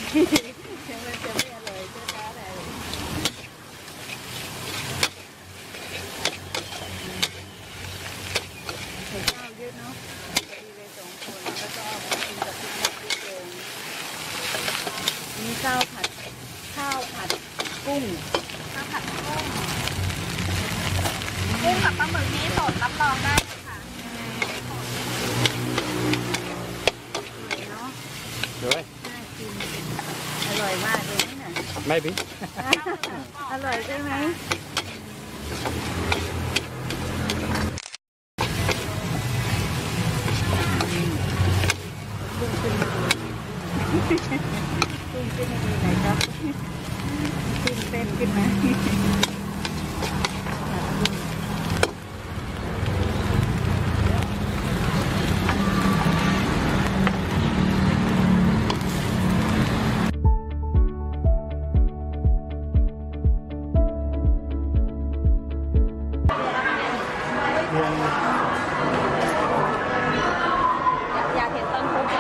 มันจะไม่อร่อยใช่ไหมอะไรใส่ข้าวเยอะเนาะดีเลย2 คนแล้วก็เอาไปกินกับพริกแกงมีข้าวผัดกุ้งข้าวผัดกุ้งกับปลาหมึกนี้สดรับรองได้ค่ะเนาะ Rồi. น่ากินอร่อยมากเลยนี่น่ะ Maybe. อร่อยใช่ไหมกุ้งขึ้นมาดูกุ้งขึ้นมาดูไหนครับขึ้นเต้นขึ้นมาอยากเห็นต้นพุทธ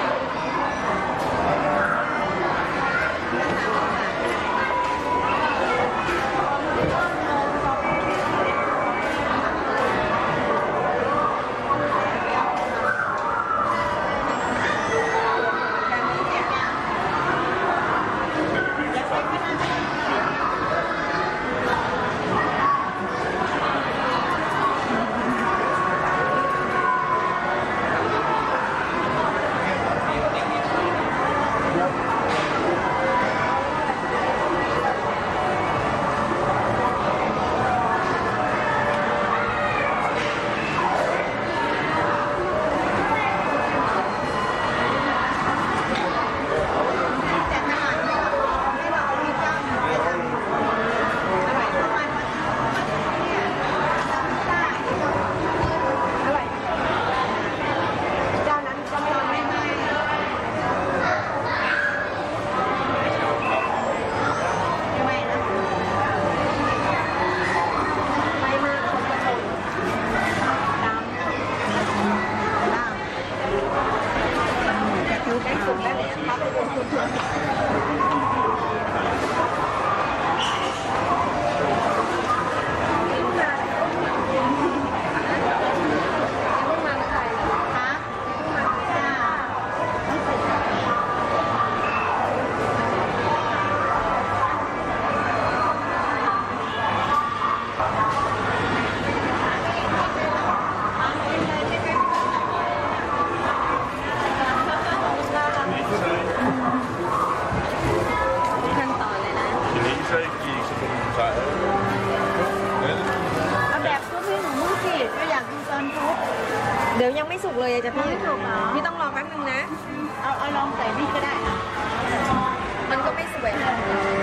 เดี๋ยวยังไม่สุกเลยจะพี่พี่ต้องรอแป๊บนึงนะเอาลองใส่นี่ก็ได้มันก็ไม่สวยนะ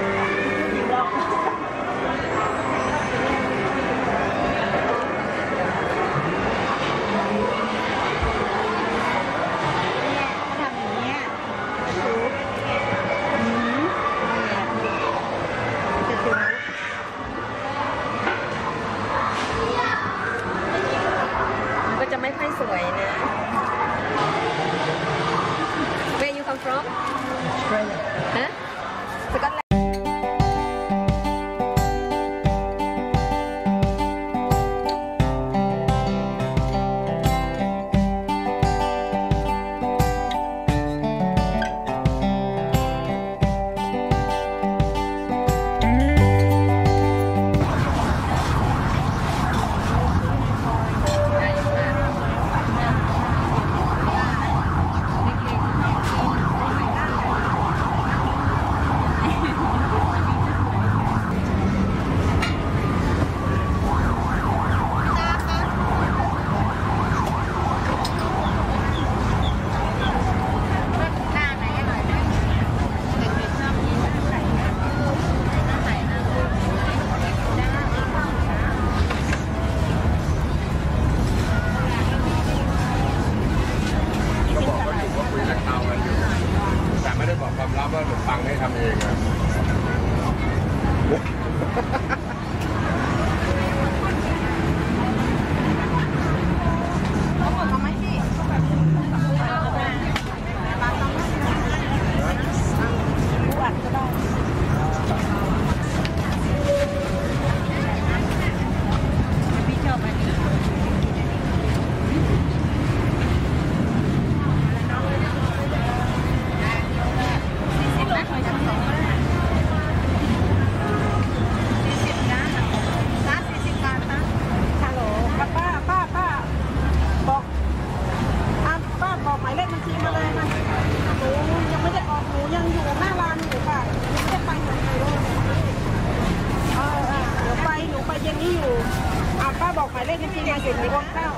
จะไม่ค่อยสวยนะ Where you come from? Australia. ฮะสกอตแลนด์ฟังให้ทำเองอะเสร็จไหมคะ